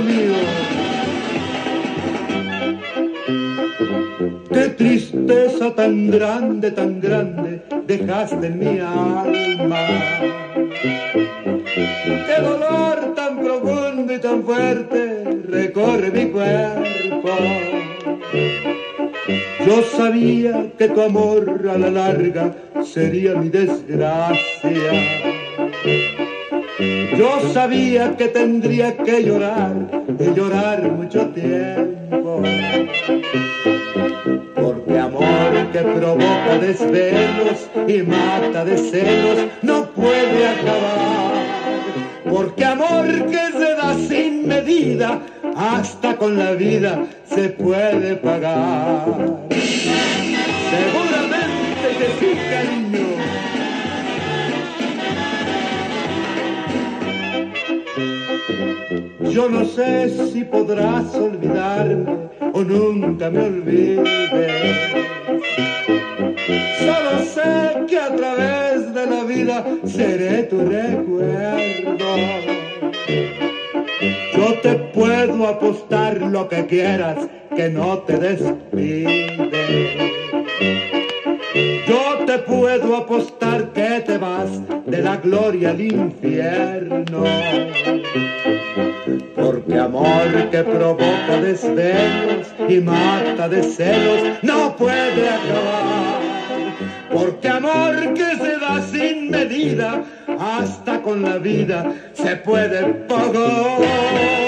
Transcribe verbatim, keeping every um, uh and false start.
mío. Qué tristeza tan grande, tan grande dejaste en mi alma. Qué dolor tan profundo y tan fuerte recorre mi cuerpo. Yo sabía que tu amor a la larga sería mi desgracia. Yo sabía que tendría que llorar y llorar mucho tiempo. Porque amor que provoca desvelos y mata de celos no puede acabar. Porque amor que se da sin medida, hasta con la vida se puede pagar. Seguramente que sí, cariño. Yo no sé si podrás olvidarme o nunca me olvides. Solo sé que a través de la vida seré tu recuerdo. Yo te puedo apostar lo que quieras, que no te despides. Yo te puedo apostar que te vas de la gloria al infierno. Porque amor que provoca desvelos y mata de celos no puede acabar. Porque amor que se da sin medida, hasta con la vida se puede pagar.